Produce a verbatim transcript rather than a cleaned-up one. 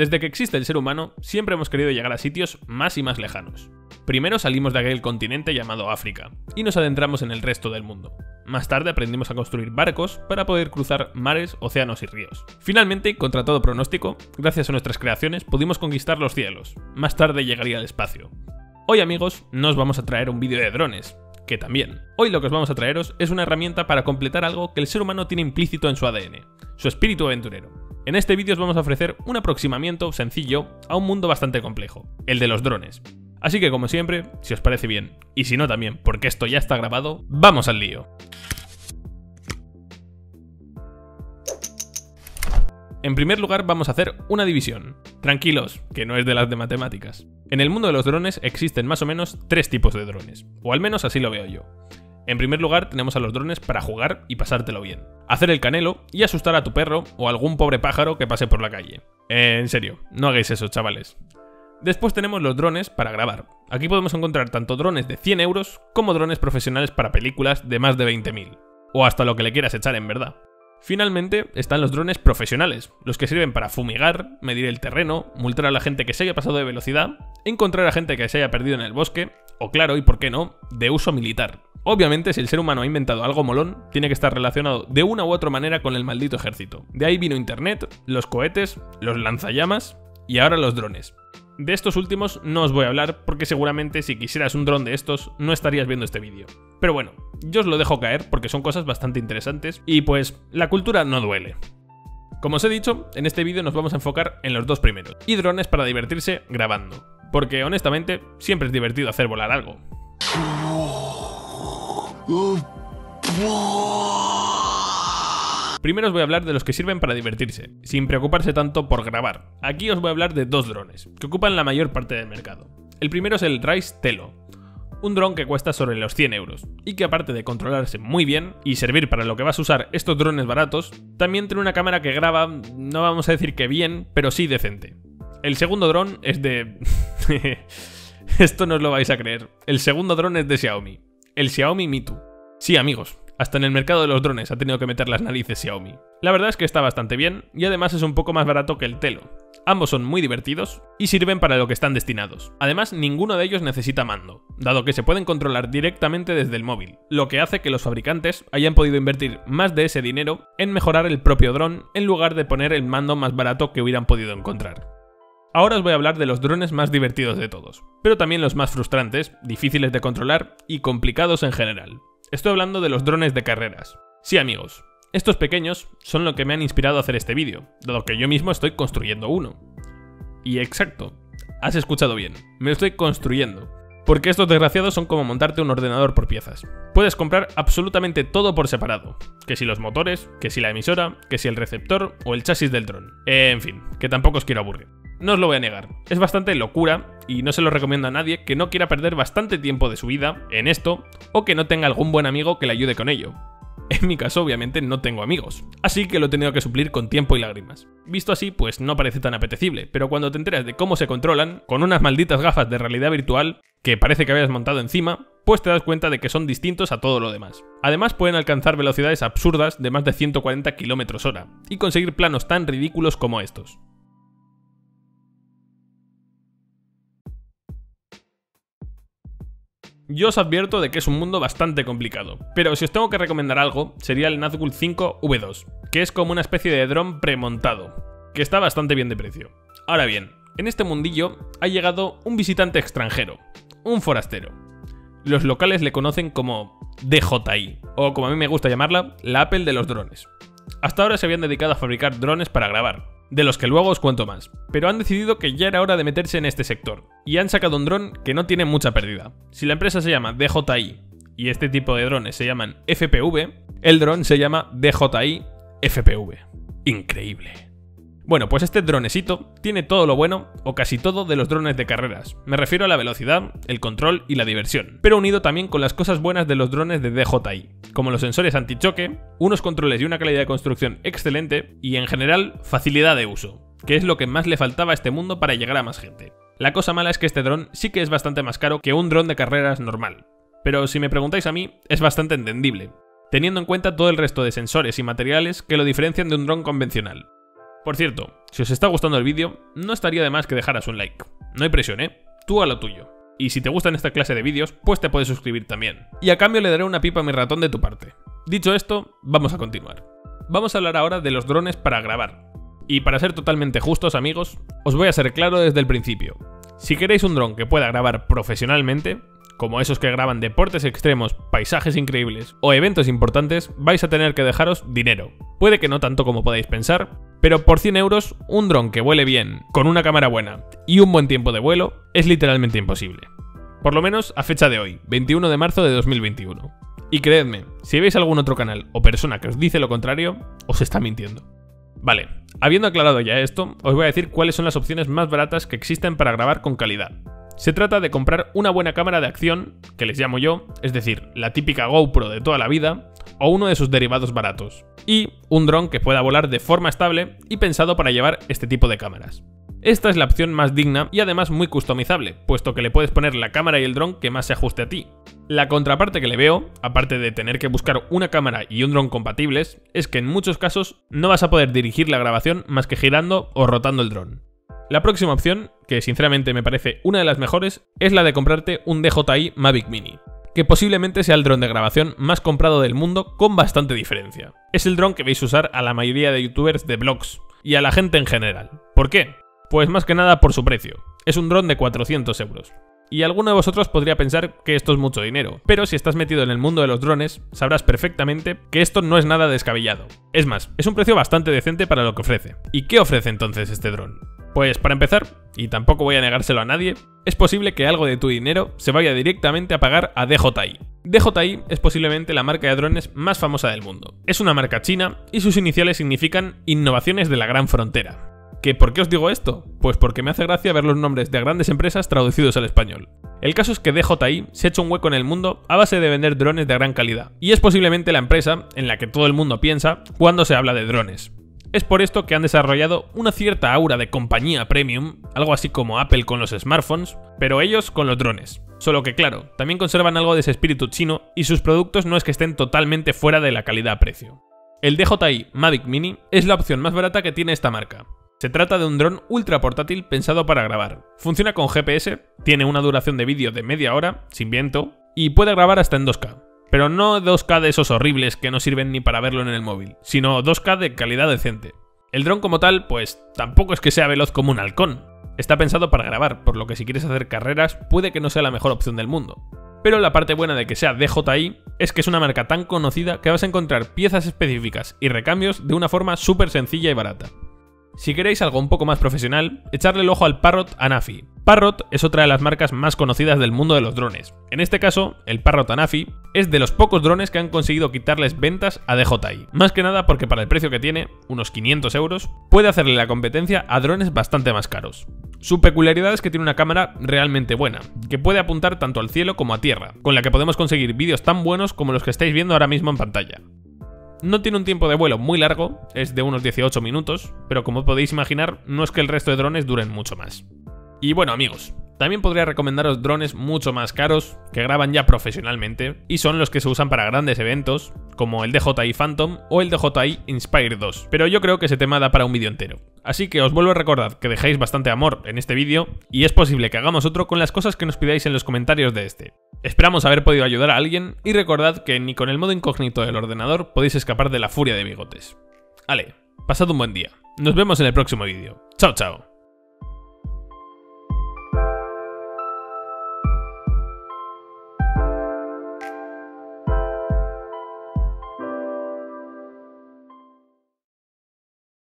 Desde que existe el ser humano, siempre hemos querido llegar a sitios más y más lejanos. Primero salimos de aquel continente llamado África, y nos adentramos en el resto del mundo. Más tarde aprendimos a construir barcos para poder cruzar mares, océanos y ríos. Finalmente, contra todo pronóstico, gracias a nuestras creaciones pudimos conquistar los cielos. Más tarde llegaría al espacio. Hoy, amigos, no os vamos a traer un vídeo de drones, que también. Hoy lo que os vamos a traeros es una herramienta para completar algo que el ser humano tiene implícito en su A D N, su espíritu aventurero. En este vídeo os vamos a ofrecer un aproximamiento sencillo a un mundo bastante complejo, el de los drones. Así que, como siempre, si os parece bien, y si no también, porque esto ya está grabado, ¡vamos al lío! En primer lugar vamos a hacer una división. Tranquilos, que no es de las de matemáticas. En el mundo de los drones existen más o menos tres tipos de drones, o al menos así lo veo yo. En primer lugar tenemos a los drones para jugar y pasártelo bien. Hacer el canelo y asustar a tu perro o a algún pobre pájaro que pase por la calle. Eh, en serio, no hagáis eso, chavales. Después tenemos los drones para grabar. Aquí podemos encontrar tanto drones de cien euros como drones profesionales para películas de más de veinte mil. O hasta lo que le quieras echar en verdad. Finalmente están los drones profesionales, los que sirven para fumigar, medir el terreno, multar a la gente que se haya pasado de velocidad, encontrar a gente que se haya perdido en el bosque, o claro, y por qué no, de uso militar. Obviamente, si el ser humano ha inventado algo molón, tiene que estar relacionado de una u otra manera con el maldito ejército. De ahí vino internet, los cohetes, los lanzallamas y ahora los drones. De estos últimos no os voy a hablar porque seguramente si quisieras un dron de estos no estarías viendo este vídeo. Pero bueno, yo os lo dejo caer porque son cosas bastante interesantes y pues la cultura no duele. Como os he dicho, en este vídeo nos vamos a enfocar en los dos primeros y drones para divertirse grabando. Porque honestamente siempre es divertido hacer volar algo. Primero os voy a hablar de los que sirven para divertirse, sin preocuparse tanto por grabar. Aquí os voy a hablar de dos drones, que ocupan la mayor parte del mercado. El primero es el Rise Telo, un dron que cuesta sobre los cien euros, y que aparte de controlarse muy bien y servir para lo que vas a usar estos drones baratos, también tiene una cámara que graba, no vamos a decir que bien, pero sí decente. El segundo dron es de... Esto no os lo vais a creer. El segundo dron es de Xiaomi, el Xiaomi Mi dos. Sí, amigos. Hasta en el mercado de los drones ha tenido que meter las narices Xiaomi. La verdad es que está bastante bien y además es un poco más barato que el Telo. Ambos son muy divertidos y sirven para lo que están destinados. Además, ninguno de ellos necesita mando, dado que se pueden controlar directamente desde el móvil, lo que hace que los fabricantes hayan podido invertir más de ese dinero en mejorar el propio dron en lugar de poner el mando más barato que hubieran podido encontrar. Ahora os voy a hablar de los drones más divertidos de todos, pero también los más frustrantes, difíciles de controlar y complicados en general. Estoy hablando de los drones de carreras. Sí, amigos, estos pequeños son lo que me han inspirado a hacer este vídeo, dado que yo mismo estoy construyendo uno. Y exacto, has escuchado bien, me lo estoy construyendo. Porque estos desgraciados son como montarte un ordenador por piezas. Puedes comprar absolutamente todo por separado. Que si los motores, que si la emisora, que si el receptor o el chasis del dron. En fin, que tampoco os quiero aburrir. No os lo voy a negar, es bastante locura y no se lo recomiendo a nadie que no quiera perder bastante tiempo de su vida en esto o que no tenga algún buen amigo que le ayude con ello. En mi caso, obviamente, no tengo amigos, así que lo he tenido que suplir con tiempo y lágrimas. Visto así, pues no parece tan apetecible, pero cuando te enteras de cómo se controlan, con unas malditas gafas de realidad virtual que parece que habías montado encima, pues te das cuenta de que son distintos a todo lo demás. Además pueden alcanzar velocidades absurdas de más de ciento cuarenta kilómetros hora y conseguir planos tan ridículos como estos. Yo os advierto de que es un mundo bastante complicado, pero si os tengo que recomendar algo, sería el Nazgul cinco V dos, que es como una especie de dron premontado, que está bastante bien de precio. Ahora bien, en este mundillo ha llegado un visitante extranjero, un forastero. Los locales le conocen como D J I, o como a mí me gusta llamarla, la Apple de los drones. Hasta ahora se habían dedicado a fabricar drones para grabar, de los que luego os cuento más, pero han decidido que ya era hora de meterse en este sector, y han sacado un dron que no tiene mucha pérdida. Si la empresa se llama D J I y este tipo de drones se llaman F P V, el dron se llama D J I F P V. Increíble. Bueno, pues este dronesito tiene todo lo bueno, o casi todo, de los drones de carreras. Me refiero a la velocidad, el control y la diversión, pero unido también con las cosas buenas de los drones de D J I, como los sensores antichoque, unos controles y una calidad de construcción excelente, y en general, facilidad de uso, que es lo que más le faltaba a este mundo para llegar a más gente. La cosa mala es que este dron sí que es bastante más caro que un dron de carreras normal, pero si me preguntáis a mí, es bastante entendible, teniendo en cuenta todo el resto de sensores y materiales que lo diferencian de un dron convencional. Por cierto, si os está gustando el vídeo, no estaría de más que dejaras un like. No hay presión, ¿eh? Tú a lo tuyo. Y si te gustan esta clase de vídeos, pues te puedes suscribir también. Y a cambio le daré una pipa a mi ratón de tu parte. Dicho esto, vamos a continuar. Vamos a hablar ahora de los drones para grabar. Y para ser totalmente justos, amigos, os voy a ser claro desde el principio. Si queréis un dron que pueda grabar profesionalmente, como esos que graban deportes extremos, paisajes increíbles o eventos importantes, vais a tener que dejaros dinero. Puede que no tanto como podáis pensar, pero por cien euros, un dron que vuele bien, con una cámara buena y un buen tiempo de vuelo, es literalmente imposible. Por lo menos a fecha de hoy, veintiuno de marzo de dos mil veintiuno. Y creedme, si veis algún otro canal o persona que os dice lo contrario, os está mintiendo. Vale, habiendo aclarado ya esto, os voy a decir cuáles son las opciones más baratas que existen para grabar con calidad. Se trata de comprar una buena cámara de acción, que les llamo yo, es decir, la típica GoPro de toda la vida, o uno de sus derivados baratos, y un dron que pueda volar de forma estable y pensado para llevar este tipo de cámaras. Esta es la opción más digna y además muy customizable, puesto que le puedes poner la cámara y el dron que más se ajuste a ti. La contraparte que le veo, aparte de tener que buscar una cámara y un dron compatibles, es que en muchos casos no vas a poder dirigir la grabación más que girando o rotando el dron. La próxima opción, que sinceramente me parece una de las mejores, es la de comprarte un D J I Mavic Mini, que posiblemente sea el dron de grabación más comprado del mundo con bastante diferencia. Es el dron que veis usar a la mayoría de youtubers de vlogs y a la gente en general. ¿Por qué? Pues más que nada por su precio. Es un dron de cuatrocientos euros. Y alguno de vosotros podría pensar que esto es mucho dinero, pero si estás metido en el mundo de los drones, sabrás perfectamente que esto no es nada descabellado. Es más, es un precio bastante decente para lo que ofrece. ¿Y qué ofrece entonces este dron? Pues para empezar, y tampoco voy a negárselo a nadie, es posible que algo de tu dinero se vaya directamente a pagar a D J I. D J I es posiblemente la marca de drones más famosa del mundo. Es una marca china y sus iniciales significan Innovaciones de la Gran Frontera. ¿Que por qué os digo esto? Pues porque me hace gracia ver los nombres de grandes empresas traducidos al español. El caso es que D J I se ha hecho un hueco en el mundo a base de vender drones de gran calidad, y es posiblemente la empresa en la que todo el mundo piensa cuando se habla de drones. Es por esto que han desarrollado una cierta aura de compañía premium, algo así como Apple con los smartphones, pero ellos con los drones. Solo que claro, también conservan algo de ese espíritu chino y sus productos no es que estén totalmente fuera de la calidad-precio. El D J I Mavic Mini es la opción más barata que tiene esta marca. Se trata de un dron ultra portátil pensado para grabar. Funciona con G P S, tiene una duración de vídeo de media hora, sin viento, y puede grabar hasta en dos K. Pero no dos K de esos horribles que no sirven ni para verlo en el móvil, sino dos K de calidad decente. El dron como tal, pues tampoco es que sea veloz como un halcón. Está pensado para grabar, por lo que si quieres hacer carreras puede que no sea la mejor opción del mundo. Pero la parte buena de que sea D J I es que es una marca tan conocida que vas a encontrar piezas específicas y recambios de una forma súper sencilla y barata. Si queréis algo un poco más profesional, echarle el ojo al Parrot Anafi. Parrot es otra de las marcas más conocidas del mundo de los drones. En este caso, el Parrot Anafi es de los pocos drones que han conseguido quitarles ventas a D J I. Más que nada porque para el precio que tiene, unos quinientos euros, puede hacerle la competencia a drones bastante más caros. Su peculiaridad es que tiene una cámara realmente buena, que puede apuntar tanto al cielo como a tierra, con la que podemos conseguir vídeos tan buenos como los que estáis viendo ahora mismo en pantalla. No tiene un tiempo de vuelo muy largo, es de unos dieciocho minutos, pero como podéis imaginar, no es que el resto de drones duren mucho más. Y bueno amigos, también podría recomendaros drones mucho más caros, que graban ya profesionalmente, y son los que se usan para grandes eventos, como el D J I Phantom o el D J I Inspire dos, pero yo creo que ese tema da para un vídeo entero. Así que os vuelvo a recordar que dejéis bastante amor en este vídeo, y es posible que hagamos otro con las cosas que nos pidáis en los comentarios de este. Esperamos haber podido ayudar a alguien, y recordad que ni con el modo incógnito del ordenador podéis escapar de la furia de Bigotes. Ale, pasad un buen día. Nos vemos en el próximo vídeo. Chao, chao.